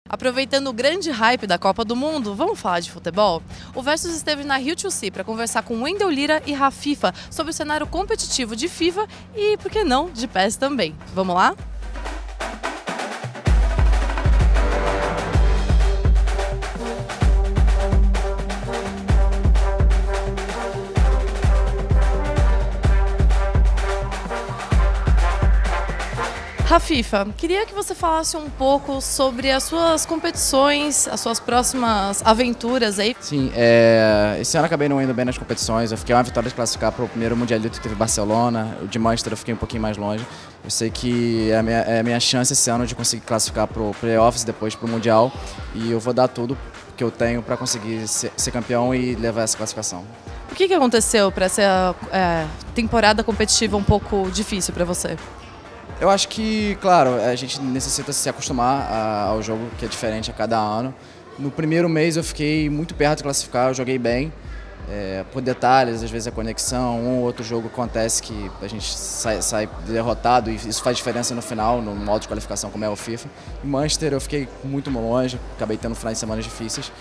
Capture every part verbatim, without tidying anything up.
Aproveitando o grande hype da Copa do Mundo, vamos falar de futebol? O Versus esteve na Rio dois C para conversar com Wendel Lira e Rafifa sobre o cenário competitivo de FIFA e, por que não, de P E S também. Vamos lá? Rafifa, queria que você falasse um pouco sobre as suas competições, as suas próximas aventuras aí. Sim, é, esse ano eu acabei não indo bem nas competições, eu fiquei uma vitória de classificar para o primeiro Mundialito que teve em Barcelona, o de Manchester eu fiquei um pouquinho mais longe. Eu sei que é a minha, é a minha chance esse ano de conseguir classificar para o Playoffs, depois para o Mundial, e eu vou dar tudo que eu tenho para conseguir ser, ser campeão e levar essa classificação. O que, que aconteceu para essa é, temporada competitiva um pouco difícil para você? Eu acho que, claro, a gente necessita se acostumar ao jogo que é diferente a cada ano. No primeiro mês eu fiquei muito perto de classificar, eu joguei bem. É, por detalhes, às vezes a conexão, um ou outro jogo acontece que a gente sai, sai derrotado e isso faz diferença no final, no modo de qualificação como é o FIFA. Em Manchester eu fiquei muito longe, acabei tendo finais de semana difíceis,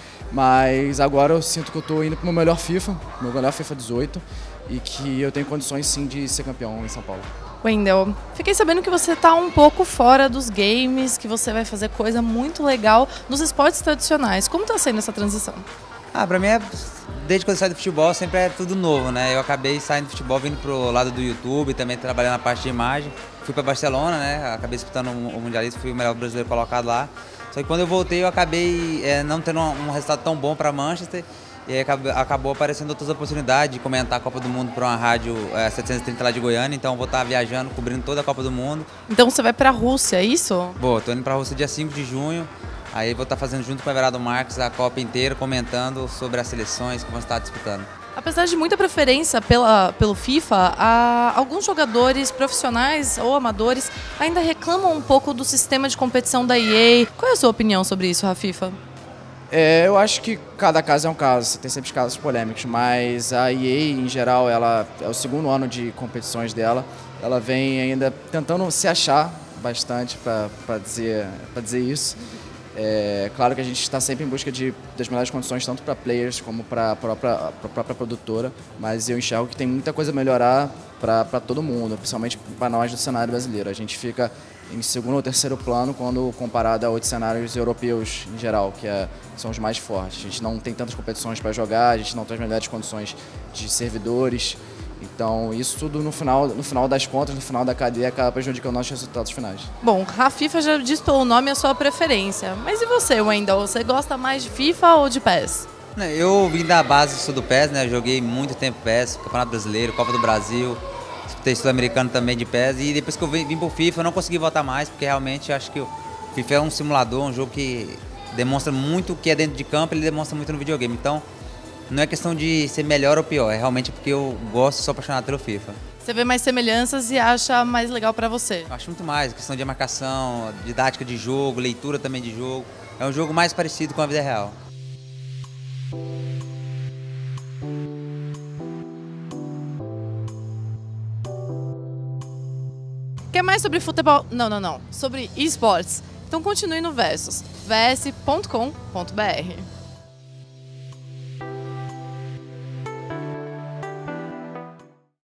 mas agora eu sinto que eu estou indo para o meu melhor FIFA, meu melhor FIFA dezoito, e que eu tenho condições sim de ser campeão em São Paulo. Wendel, fiquei sabendo que você está um pouco fora dos games, que você vai fazer coisa muito legal nos esportes tradicionais. Como está sendo essa transição? Ah, pra mim, é, desde quando eu saí do futebol, sempre é tudo novo, né? Eu acabei saindo do futebol, vindo pro lado do YouTube, também trabalhando na parte de imagem. Fui para Barcelona, né? Acabei disputando o Mundialista, fui o melhor brasileiro colocado lá. Só que quando eu voltei, eu acabei é, não tendo um resultado tão bom para Manchester. E aí acabou aparecendo outras oportunidades de comentar a Copa do Mundo para uma rádio é, setecentos e trinta lá de Goiânia, então eu vou estar viajando, cobrindo toda a Copa do Mundo. Então você vai para a Rússia, é isso? Vou, tô indo para a Rússia dia cinco de junho, aí vou estar fazendo junto com o Everaldo Marques a Copa inteira, comentando sobre as seleções que vão estar disputando. Apesar de muita preferência pela, pelo FIFA, há alguns jogadores profissionais ou amadores ainda reclamam um pouco do sistema de competição da E A. Qual é a sua opinião sobre isso, Rafifa? É, eu acho que cada caso é um caso, tem sempre casos polêmicos, mas a E A, em geral, ela é o segundo ano de competições dela, ela vem ainda tentando se achar bastante para dizer, para dizer isso. É claro que a gente está sempre em busca de, das melhores condições, tanto para players como para a própria, própria produtora, mas eu enxergo que tem muita coisa a melhorar para todo mundo, principalmente para nós do cenário brasileiro. A gente fica em segundo ou terceiro plano quando comparado a outros cenários europeus em geral, que é, são os mais fortes. A gente não tem tantas competições para jogar, a gente não tem as melhores condições de servidores. Então, isso tudo no final, no final das contas, no final da cadeia, acaba prejudicando nossos resultados finais. Bom, a FIFA já diz pelo nome a sua preferência. Mas e você, Wendel? Você gosta mais de FIFA ou de P E S? Eu vim da base, sou do P E S, né? Eu joguei muito tempo P E S, Campeonato Brasileiro, Copa do Brasil, disputei Sul-Americano também de P E S. E depois que eu vim, vim pro FIFA, eu não consegui voltar mais, porque realmente eu acho que o FIFA é um simulador, um jogo que demonstra muito o que é dentro de campo, ele demonstra muito no videogame. Então, não é questão de ser melhor ou pior, é realmente porque eu gosto, sou apaixonado pelo FIFA. Você vê mais semelhanças e acha mais legal pra você? Eu acho muito mais, questão de marcação, didática de jogo, leitura também de jogo. É um jogo mais parecido com a vida real. Quer mais sobre futebol? Não, não, não. Sobre esportes. Então continue no Versus. v s ponto com ponto b r.